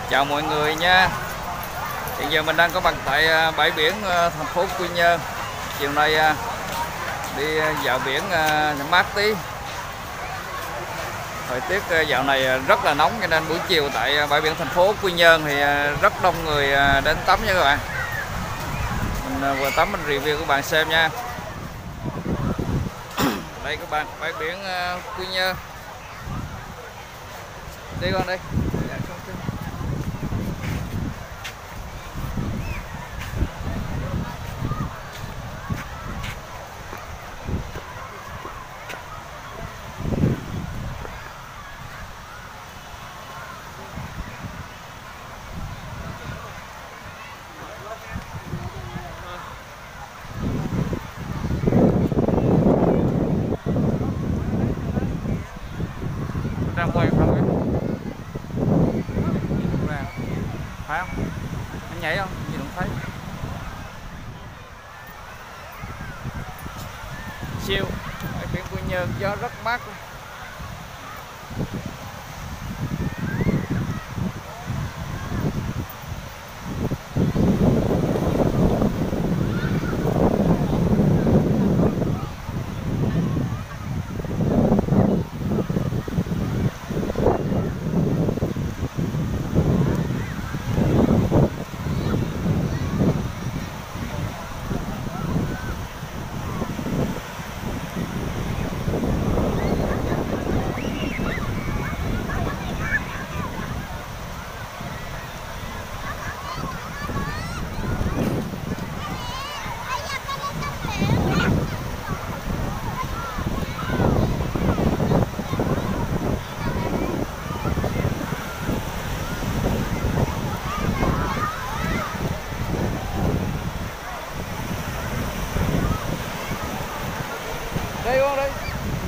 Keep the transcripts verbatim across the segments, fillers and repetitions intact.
Chào mọi người nha. Hiện giờ mình đang có mặt tại bãi biển thành phố Quy Nhơn. Chiều nay đi dạo biển mát tí. Thời tiết dạo này rất là nóng cho nên buổi chiều tại bãi biển thành phố Quy Nhơn thì rất đông người đến tắm nha các bạn. Mình vừa tắm mình review các bạn xem nha. Đây các bạn, bãi biển Quy Nhơn. Đi con đi. Ra quay không ấy. Phải không? Anh nhảy không? Gì cũng thấy. Siêu, bãi biển Quy Nhơn gió rất mát. Đây con đây.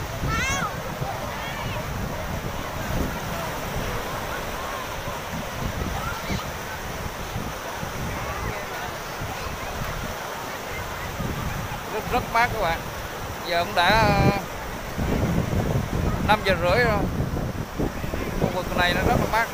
Rất rất mát các bạn. Giờ cũng đã năm giờ rưỡi rồi. Khu vực này nó rất là mát.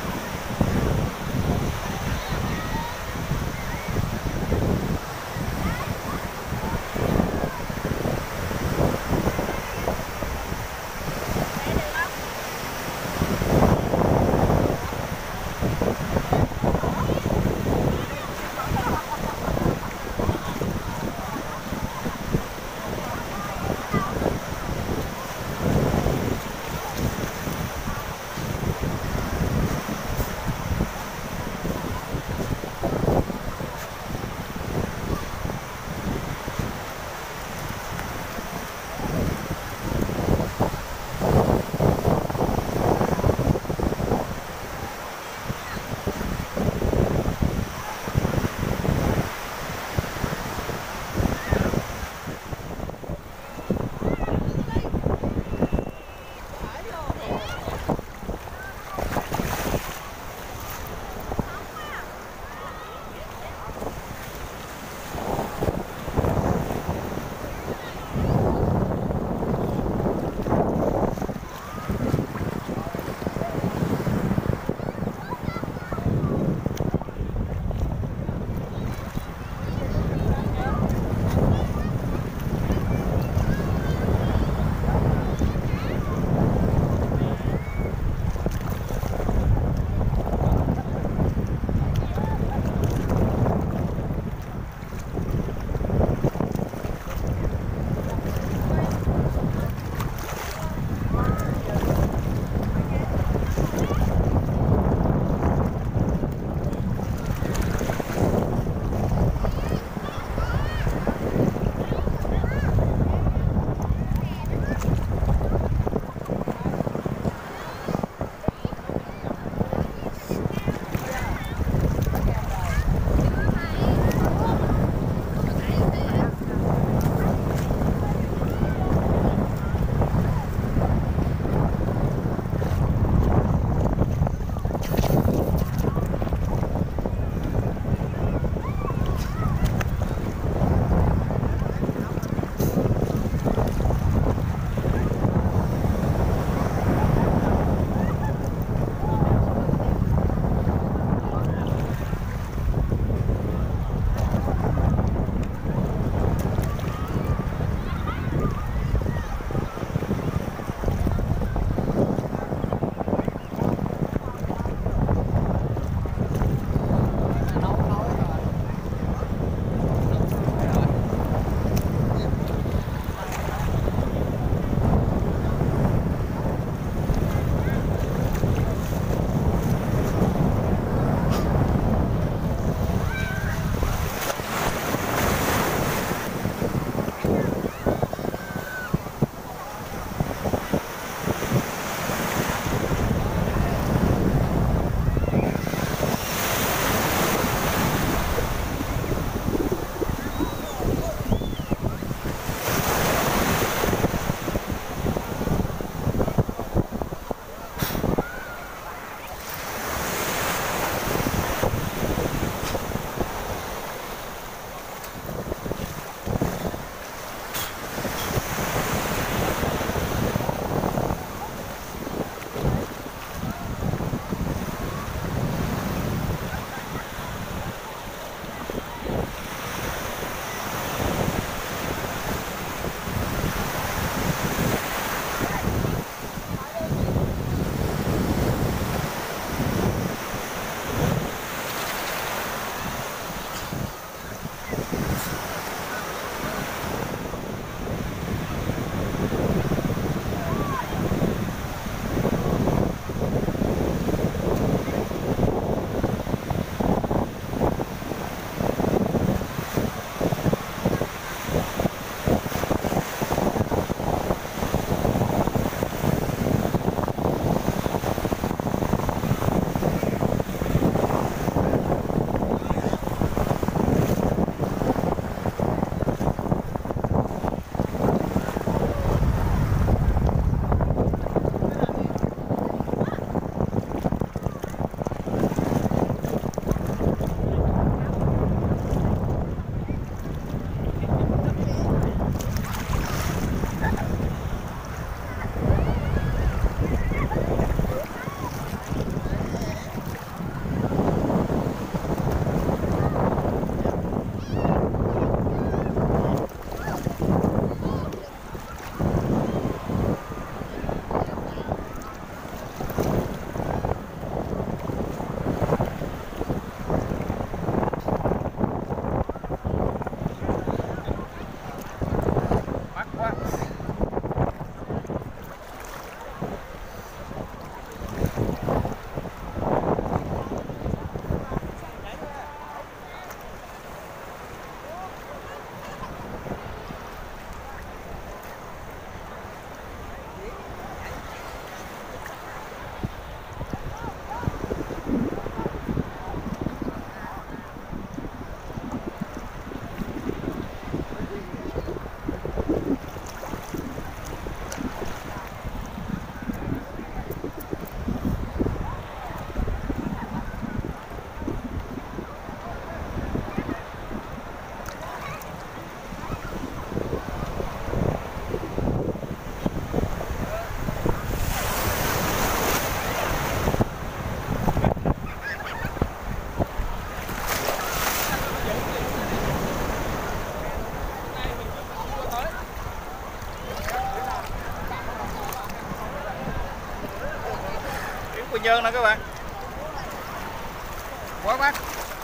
Nhơn nè các bạn. Quá mát.